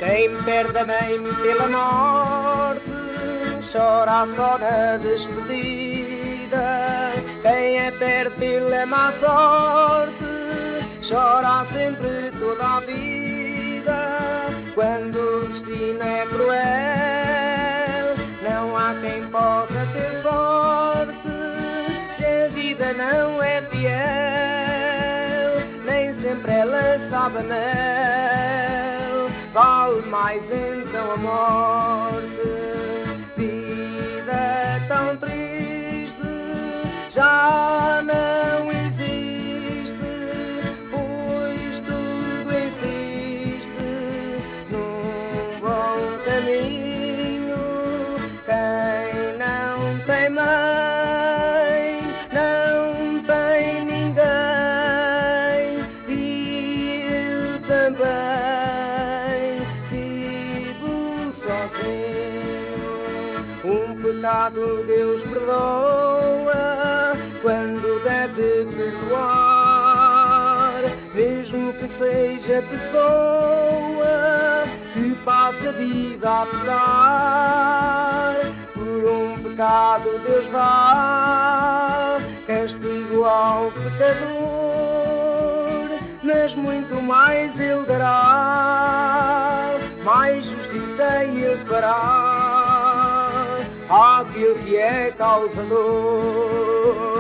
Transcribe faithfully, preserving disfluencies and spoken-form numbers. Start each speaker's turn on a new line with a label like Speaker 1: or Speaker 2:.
Speaker 1: Quem perde a mãe pela morte chora só na despedida. Quem é perto pela má sorte chora sempre toda a vida. Quando o destino é cruel, não há quem possa ter sorte. Se a vida não é fiel, nem sempre ela sabe anel. Vale mais então a morte. Vida tão triste já não existe, pois tudo insiste num bom caminho. Quem não tem mãe não tem ninguém, e eu também vivo sozinho. Um pecado Deus perdoa quando deve perdoar, mesmo que seja pessoa que passe a vida a pecar. Por um pecado Deus dá castigo ao pecador, mas muito mais Ele dará, mais justiça Ele fará àquele que é causador.